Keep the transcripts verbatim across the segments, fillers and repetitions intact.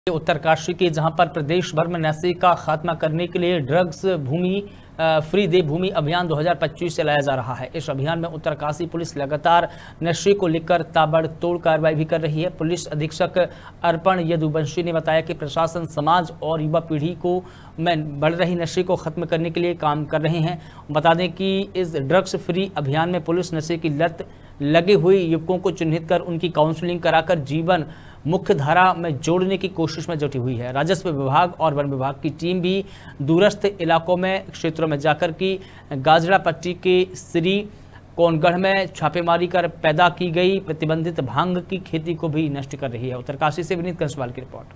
उत्तरकाशी के जहां पर प्रदेश भर में नशे का खात्मा करने के लिए ड्रग्स भूमि फ्री दे भूमि अभियान दो हज़ार पच्चीस चलाया जा रहा है। इस अभियान में उत्तरकाशी पुलिस लगातार नशे को लेकर ताबड़तोड़ कार्रवाई भी कर रही है। पुलिस अधीक्षक अर्पण यदुवंशी ने बताया कि प्रशासन समाज और युवा पीढ़ी को में बढ़ रही नशे को खत्म करने के लिए काम कर रहे हैं। बता दें कि इस ड्रग्स फ्री अभियान में पुलिस नशे की लत लगे हुए युवकों को चिन्हित कर उनकी काउंसलिंग कराकर जीवन मुख्य धारा में जोड़ने की कोशिश में जुटी हुई है। राजस्व विभाग और वन विभाग की टीम भी दूरस्थ इलाकों में क्षेत्रों में जाकर की गाजरा पट्टी के श्री कोनगढ़ में छापेमारी कर पैदा की गई प्रतिबंधित भांग की खेती को भी नष्ट कर रही है। उत्तरकाशी से विनीत कंसवाल की रिपोर्ट।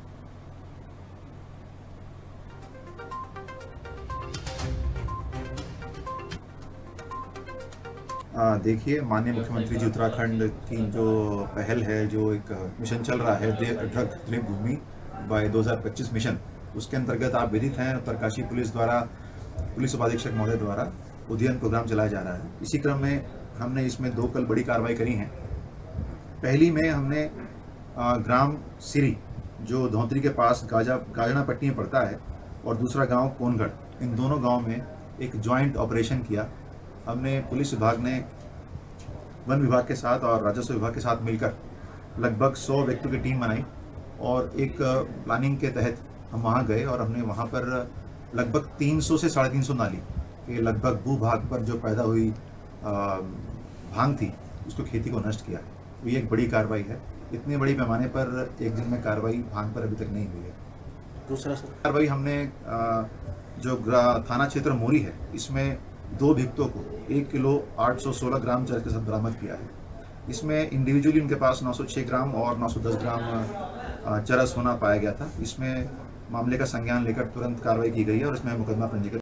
देखिए, माननीय मुख्यमंत्री जी उत्तराखंड की जो पहल है, जो एक मिशन चल रहा है ड्रग फ्री भूमि बाय दो हज़ार पच्चीस मिशन, उसके अंतर्गत आप विदित हैं उत्तरकाशी पुलिस द्वारा पुलिस उपाधीक्षक महोदय द्वारा उद्यन प्रोग्राम चलाया जा रहा है। इसी क्रम में हमने इसमें दो कल बड़ी कार्रवाई करी हैं। पहली में हमने ग्राम सिरी जो धौतरी के पास गाजा गाजना पट्टी में पड़ता है और दूसरा गाँव कोनगढ़, इन दोनों गाँव में एक ज्वाइंट ऑपरेशन किया। हमने पुलिस विभाग ने वन विभाग के साथ और राजस्व विभाग के साथ मिलकर लगभग सौ व्यक्तियों की टीम बनाई और एक प्लानिंग के तहत हम वहां गए और हमने वहां पर लगभग तीन सौ से साढ़े तीन सौ नाली के लगभग भूभाग पर जो पैदा हुई भांग थी, उसको खेती को नष्ट किया। तो ये एक बड़ी कार्रवाई है। इतने बड़ी पैमाने पर एक दिन में कार्रवाई भांग पर अभी तक नहीं हुई है। दूसरा कार्रवाई हमने जो थाना क्षेत्र मोरी है, इसमें दो भिक्तों को एक किलो आठ सौ सोलह ग्राम चरस के साथ बरामद किया है। इसमें इंडिविजुअली उनके पास नौ सौ छह ग्राम और नौ सौ दस ग्राम चरस होना पाया गया था। इसमें मामले का संज्ञान लेकर तुरंत कार्रवाई की गई है और इसमें मुकदमा पंजीकृत